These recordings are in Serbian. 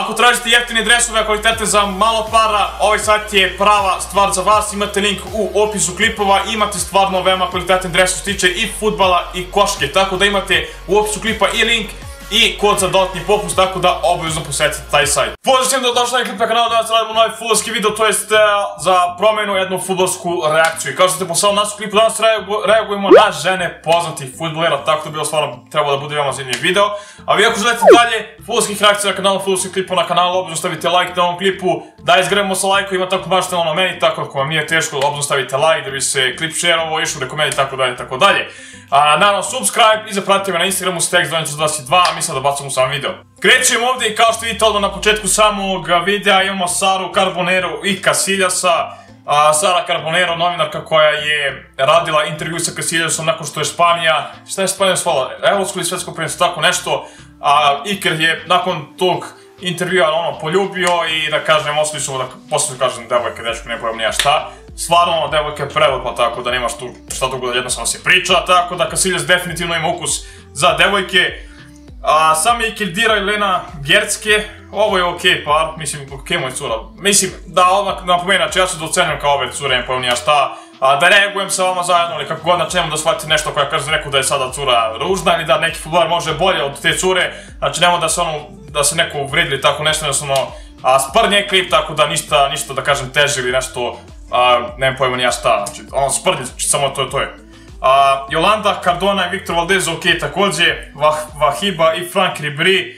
Ako tražite jeftine dresove, kvalitete za malo para, ovaj sajt je prava stvar za vas. Imate link u opisu klipova, imate stvarno veoma kvalitetan dres što se tiče i fudbala i koške. Tako da imate u opisu klipa i link i kod za dodatni popust, tako da obavezno posetite taj sajt. Pozdrav svima da došli na klip na kanalu, danas radimo novi fudbalski video, to jest za promenu jednu fudbalsku reakciju. I kao što ste poslali nas u klipu, danas reagujemo na žene poznatih fudbalera, tako da bilo stvarno trebalo da bude veoma zanimljiv video. A vi ako želite dalje fudbalskih reakcija na kanalu, fudbalskih klipa na kanalu, obavezno stavite like na ovom klipu, da izgremo sa lajkovima, tako mažete ono meni, tako ako vam nije teško, obavezno stavite like da bi se klip šerovo, išao preko meni, tako dalje, tako dalje. Naravno, subscribe i zapratite me na Instagramu Stex 1222, a mi sad da bacamo sam video. Krećemo ovdje i kao što vidite odmah na početku samog videa imamo Saru Carbonero i Casillasa. Sara Carbonero, novinarka koja je radila intervju sa Casillasom nakon što je Španija, šta je Španija osvojila, evropsko ili svetsko prvenstvo, tako nešto. Iker je nakon tog intervjua poljubio i da kažem, oslično, posle kažem devojke, dečko, ne pojam nija šta. Stvarno, devojka je prelepa, tako da nemaš tu šta dugo da jednostavno se priča, tako da Casillas definitivno ima ukus za devojke. Sam je Iker dira Lena Bjercke, ovo je okej par, mislim, okej moj cura. Mislim, da odmah napomenem, znači ja se docenjujem kao ove cure, ne pojam nija šta, da reagujem sa vama zajedno ili kako god načinemo da shvatite nešto koja kaže neko da je sada cura ružna ili da neki fudbaler može bolje od te cure, znači nemoj da se neko uvredili ili tako nešto, jednostavno sprnje klip, tako da ništa da kažem teže ili nešto, nemam pojma nija šta, znači ono sprnje, samo to je. Yolanda, Cardona i Victor Valdez, okej također, Wahiba i Franck Ribéry,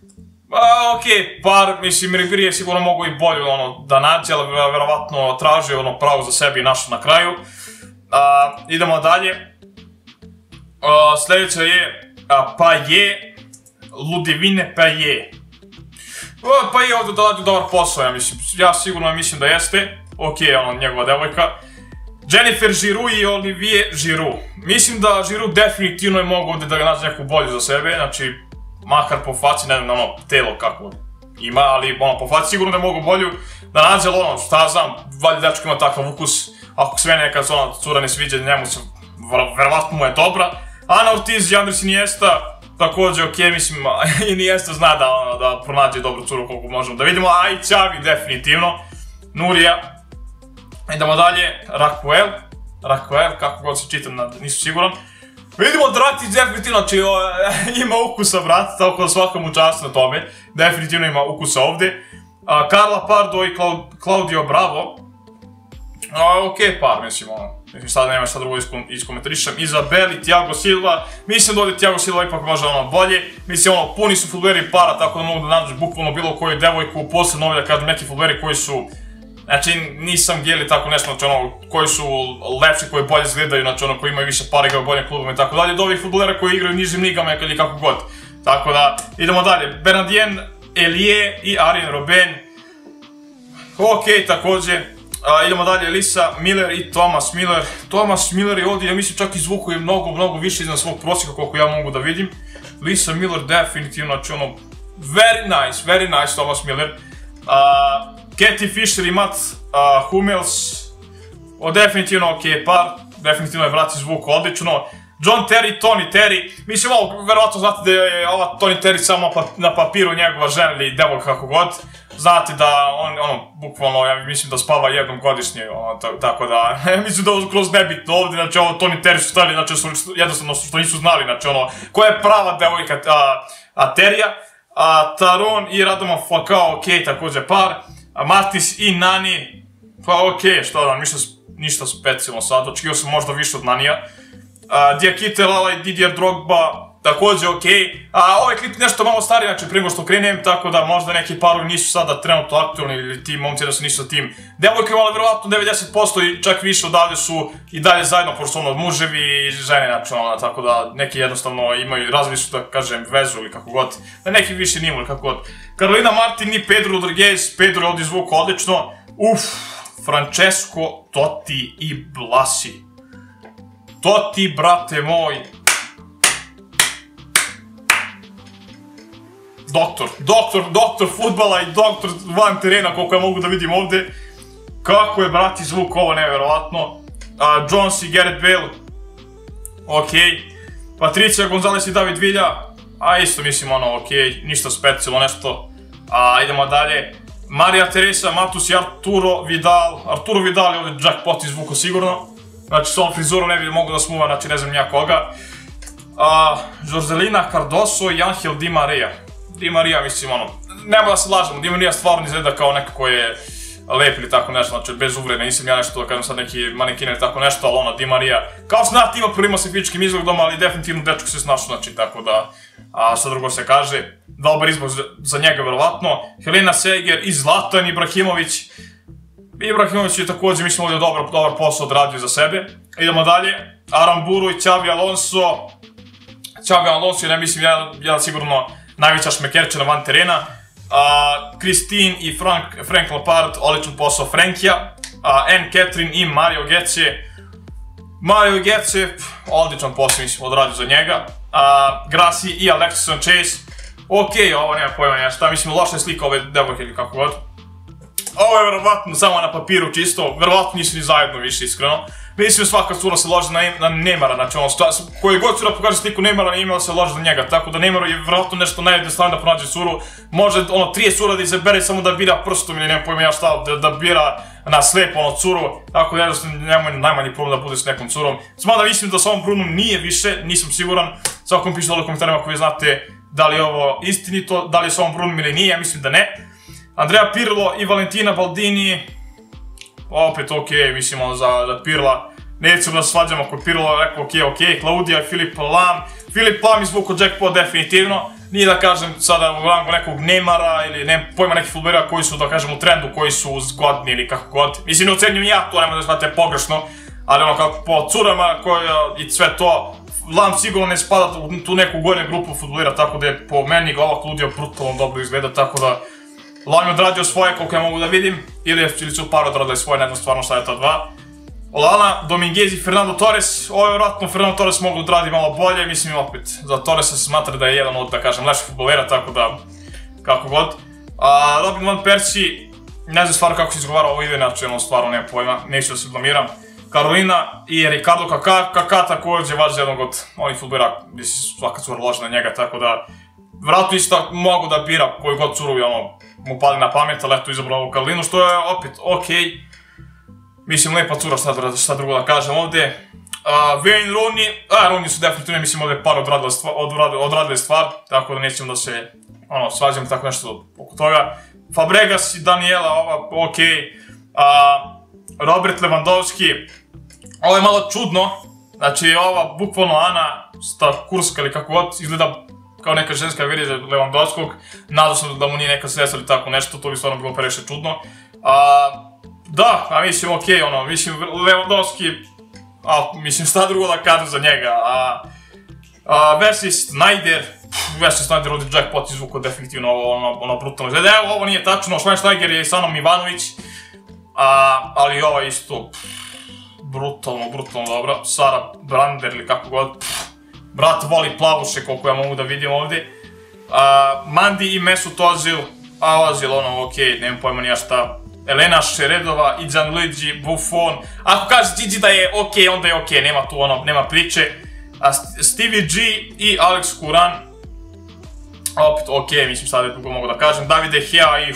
okej par, mislim Ribéry je sigurno mogo i bolje da nađe, ali verovatno tražio pravo za sebi i našo na kraju. Idemo dalje, sljedeća je Payet, Ludivine Payet. Payet ovdje dolazi dobar posao, ja sigurno mislim da jeste, okej, njegova devojka. Jennifer Giroud i Olivier Giroud. Mislim da Giroud definitivno je mogo ovdje da ga nađe neku bolju za sebe, znači makar po faci, ne znam telo kako ima, ali po faci sigurno da je mogo bolju da nađe, ali šta znam, valjda dečko ima takav ukus, ako sve neka cura ne sviđa njemu se, verovatno mu je dobra. Ana Ortiz i Andres Iniesta, također okej, mislim, Iniesta zna da pronađe dobru curu koliko možemo da vidimo, a i Xavi definitivno, Nurija. Idemo dalje, Raquel, kako god se čitam, nisam siguran. Vidimo Dratic definitivno, znači ima ukusa brat, tako da svakom mu čast na tome, definitivno ima ukusa ovdje. Carla Pardo i Claudio Bravo, okej par, mislim sad nema šta drugo iskomentarišem. Izabel i Thiago Silva, mislim da ovdje Thiago Silva ipak može bolje, mislim puni su fudbaleri para, tako da mogu da nađeš bukvalno bilo koju devojku, posebno ovdje da kažem neki fudbaleri koji su, znači nisam geli tako nešto, znači koji su lepši, koji bolje izgledaju, znači koji imaju više para, igraju boljim klubom i tako dalje, do ovih fudbalera koji igraju u nižim ligama ili kako god. Tako da, idemo dalje, Bernardien Elie i Arjen Robben, okej također. Idemo dalje, Lisa Miller i Thomas Miller. Thomas Miller je ovdje, ja mislim čak i zvuku je mnogo više iznad svog prosjeka koliko ja mogu da vidim. Lisa Miller definitivno, znači very nice Thomas Miller. Katie Fisher i Mats Hummels, definitivno okej par, definitivno je vrati zvuk odlično. John Terry, Tony Terry, mislim verovatno znate da je ova Tony Terry samo na papiru njegova žena ili devojka kako god. Znate da bukvalno, ja mislim da spava jednom godišnje, tako da, mislim da ovo kroz nebitno ovdje, znači ovo Tony Terry su stavili, znači jednostavno što nisu znali, znači koja je prava devojka Terija. Taron i Radovan Falcao, okej također par. Matis i Nani, pa okej, što da, ništa specijalno sad, očekio sam možda više od Nanija. Diakite Lala i Didier Drogba, također okej. Ovaj klip nešto malo stariji, znači prije što krenem, tako da možda neki parovi nisu sada trenutno aktualni ili ti momci da su nisu sa tim devojkama, ali verovatno 90% i čak više odavde su i dalje zajedno, pošto su muževi i žene, znači tako da neki jednostavno imaju, razvili su da kažem vezu ili kako god, da neki više nimo ili kako god. Carolina Martin i Pedro Rodriguez, Pedro je ovdje zvuk odlično, Francesco Totti i Blasi. Totti, brate moj. Doktor fudbala i doktor van terena, koliko ja mogu da vidim ovdje. Kako je, brati, zvuk ovo nevjerovatno. Jones i Gareth Bale. Okej. Patricia Gonzalez i David Villa. Isto mislim okej, ništa specijalno, nešto Idemo dalje. Marija Teresa Matus i Arturo Vidal. Arturo Vidal je ovdje jackpot izvuko sigurno. Znači, s ovom frizurom ne bi mogo da smuva, znači ne znam nija koga. Jorgelina Cardoso i Angel Di Maria. Di Maria, mislim, ono, nema da se lažemo, Di Maria stvarno izgleda kao neko ko je lep ili tako nešto, znači bez uvrede, nisam ja nešto da kažem sad neki manekin ili tako nešto, ali ono, Di Maria, kao znati ima problema sa fizičkim izgledom, ali definitivno dečko se snašao, znači, tako da, šta drugo se kaže, dobar izbor za njega, verovatno. Helena Seger i Zlatan Ibrahimović. Ibrahimović je također, mislim, ovdje dobar posao odradio za sebe. Idemo dalje. Aramburu i Xavi Alonso. Xavi Alonso je, ne mislim, jedan sigurno najveća šmekerčina van terena. Christine i Frank Lampard, odličan posao Frankija. Anne Catherine i Mario Götze. Mario Götze, odličan posao, mislim, odradio za njega. Grassi i Alexis Sanchez. Okej, ovo nema pojma šta, mislim, loša je slika ove devojke ili kako god. Ovo je verovatno samo na papiru čisto, verovatno nisu ni zajedno više, iskreno. Mislim, svaka cura se loži na Neymara, znači ono, koji god cura pokaže sliku Neymara, Neymar se loži na njega, tako da Neymaru je verovatno nešto najjednostavnije da pronađe curu. Može, ono, 30 cura da izabere samo da bira prstom ili nema pojma ja šta, da bira na slepo, ono, curu, tako da jednostavno nema najmanji problem da bude s nekom curom. Mada mislim da sa ovom Brunom nije više, nisam siguran, svakom piše dole u komentarima ako vi znate da li je ovo istinito, da li je sa ovom Brunom ili nije, mislim da ne. Andrea Pirlo i Valentina Baldini, opet okej, mislim ono za Pirla, nećemo da se svađamo kod Pirlo, rekao okej, Claudia i Filip Lam. Filip Lam izvukao jackpot definitivno, nije da kažem sada u rangu nekog Neymara ili ne pojma nekih futbolera koji su, da kažem, u trendu, koji su zgodni ili kako god. Mislim, ne ocenjujem ja to, nema da shvatite pogrešno, ali ono kako po curama i sve to, Lam sigurno ne spada u tu neku gornju grupu futbolera, tako da je po meni ga ova Claudia brutalno dobro izgleda, tako da Lam je odradio svoje koliko ja mogu da vidim, ili su par odradili svoje, ne znam stvarno šta je ta dva. Olana, Dominguez i Fernando Torres, ovo je vjerojatno Fernando Torres mogu odradi malo bolje, mislim opet, za Torresa se smatra da je jedan od, da kažem, lepših futbolera, tako da, kako god. Robin van Persie, ne znam stvarno kako se izgovara ovo ide, znači ono stvarno nema pojma, neću da se blamiram. Carolina i Ricardo Kaká, Kaká također važi za jednog od onih futbolera, gdje se svaka cura loži na njega, tako da, vjerojatno isto mogu da bira koju god curu mu pali na pamet, ali eto izabrao ovu Carolinu, što je opet okej. Mislim, lepa cura, šta drugo da kažem ovdje. Wayne Rooney su definitivno, mislim, ovdje par odradili stvar, tako da nećemo da se, svađamo tako nešto oko toga. Fabregas i Daniela, ova, okej. Robert Lewandowski, ovo je malo čudno, znači ova, bukvalno Ana Stakurska ili kako god, izgleda kao neka ženska verzija Lewandowskog, nadao sam da mu nije neka sredstva ili tako nešto, to bi stvarno bilo previše čudno. Da, mislim okej, mislim Lewandowski, mislim šta drugo da kažem za njega. Wesley Sneijder ovdje jackpot izvukao definitivno ono brutalno izgleda. Evo, ovo nije tačno, Schweinsteiger je Sanom Ivanović, ali ova isto brutalno dobra. Sara Brander ili kako god, brat voli plavuše koliko ja mogu da vidim ovdje. Mandi i Mesut Ozil, Ozil okej, nemam pojma nija šta. Elena Šeredova i Gianluigi Buffon. Ako kaže Gigi da je okej, onda je okej, nema tu nema priče. Stevie G i Alex Kuran. Opet okej, mislim sad je dugo mogu da kažem. David De Gea i...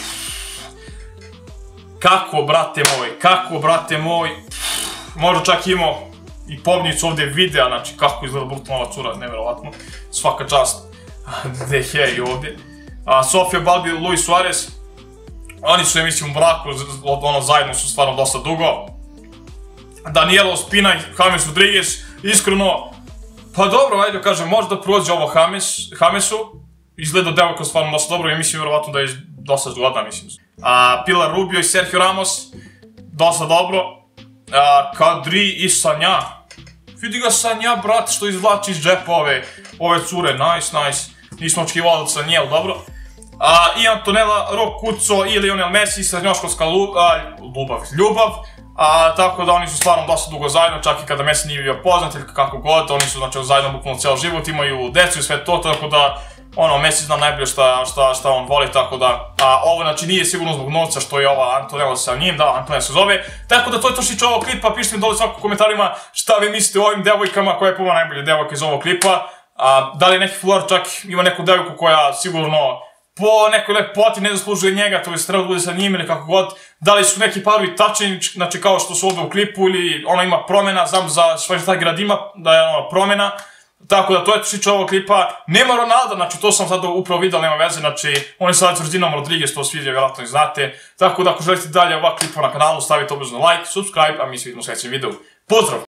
Kako, brate moj. Možda čak imao i pomnicu ovdje videa, znači kako izgleda brutalna cura, nevjerovatno. Svaka čast De Gea i ovdje. Sofia Balbi i Luis Suarez. Oni su, mislim, u braku, zajedno su stvarno dosta dugo. Daniela Ospina i James Rodriguez, iskreno, pa dobro, ajde kažem, možda prođe ovo Jamesu. Izgleda devojka stvarno dosta dobro i mislim vjerovatno da je dosta zgodna, mislim. Pilar Rubio i Sergio Ramos, dosta dobro. Kadri i Sanja. Vidi ga Sanja, brate, što izvlači iz džepa ove cure, nice. Nismo očekivali od Sanje, ali dobro. I Antonella Roccuzzo i Lionel Messi, srednjoškolska ljubav. Tako da oni su stvarno dosta dugo zajedno, čak i kada Messi nije bio poznat ili kako god, oni su znači zajedno bukvalno cijel život, imaju decu i sve to, tako da Messi zna najbolje šta on voli, tako da ovo znači nije sigurno zbog novca što je ova Antonella sa njim, da, Antonella se zove, tako da to je to što ovog klipa, pišite mi dole svako u komentarima šta vi mislite o ovim devojkama, koja je po najbolja devojka iz ovog klipa, da li neki futboler čak ima neku devojku koja sigurno po nekoj lepoti ne zaslužuje njega, to jest treba da bude sa njim ili kako god. Da li su neki parovi tačni, znači kao što su ovdje u klipu ili ona ima promjena, znam za Švajcarski grad ima da je ona promjena. Tako da to je slično ovog klipa. Nema Ronaldo, znači to sam sad upravo vidio, nema veze, znači on je sad Tvrdinom Rodriguez, to svi vjerojatno i znate. Tako da ako želite dalje ovak klipa na kanalu, stavite obavezno like, subscribe, a mi se vidimo u sljedećem videu. Pozdrav!